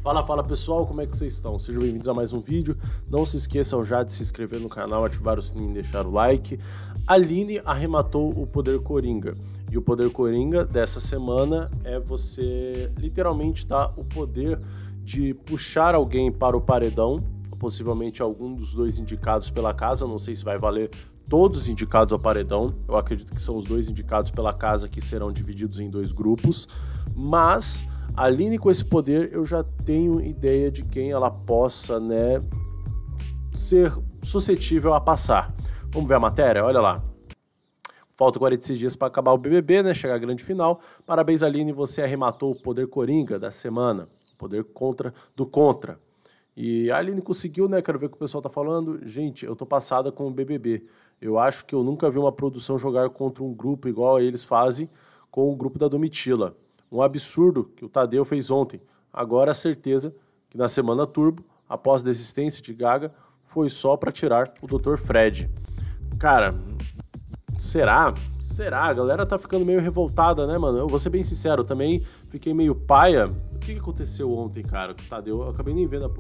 Fala pessoal, como é que vocês estão? Sejam bem-vindos a mais um vídeo. Não se esqueçam já de se inscrever no canal, ativar o sininho e deixar o like. A Aline arrematou o poder Coringa. E o poder Coringa dessa semana é você literalmente dar o poder de puxar alguém para o paredão, possivelmente algum dos dois indicados pela casa. Não sei se vai valer todos os indicados ao paredão. Eu acredito que são os dois indicados pela casa que serão divididos em dois grupos. Mas a Aline, com esse poder, eu já tenho ideia de quem ela possa, né, ser suscetível a passar. Vamos ver a matéria? Olha lá. Falta 46 dias para acabar o BBB, né? Chegar à grande final. Parabéns, Aline, você arrematou o poder Coringa da semana. Poder contra. E a Aline conseguiu, né? Quero ver o que o pessoal tá falando. Gente, eu tô passada com o BBB. Eu acho que eu nunca vi uma produção jogar contra um grupo igual eles fazem com o grupo da Domitila. Um absurdo que o Tadeu fez ontem. Agora a certeza que na semana turbo, após a desistência de Gaga, foi só para tirar o Dr. Fred. Cara, será? A galera tá ficando meio revoltada, né, mano? Eu vou ser bem sincero, também fiquei meio paia. O que aconteceu ontem, cara? O Tadeu, eu acabei nem vendo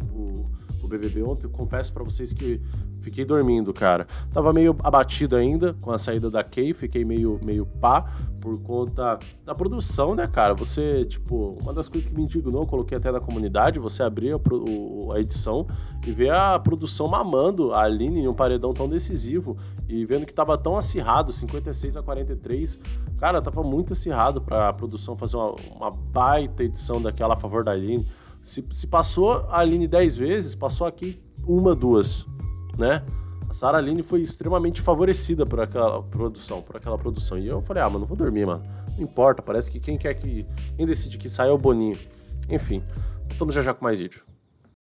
o BBB ontem, eu confesso pra vocês que fiquei dormindo, cara. Tava meio abatido ainda com a saída da Kay, fiquei meio pá por conta da produção, né, cara? Você, tipo, uma das coisas que me indignou, eu coloquei até na comunidade, você abrir a edição e ver a produção mamando a Aline em um paredão tão decisivo e vendo que tava tão acirrado, 56-43, cara, tava muito acirrado pra produção fazer uma baita edição daquela a favor da Aline. Se passou a Aline 10 vezes, passou aqui 1, 2, né? A Sara Aline foi extremamente favorecida por aquela produção. E eu falei, mano, não vou dormir, mano. Não importa, parece que quem decide que sai é o Boninho. Enfim, vamos já com mais vídeo.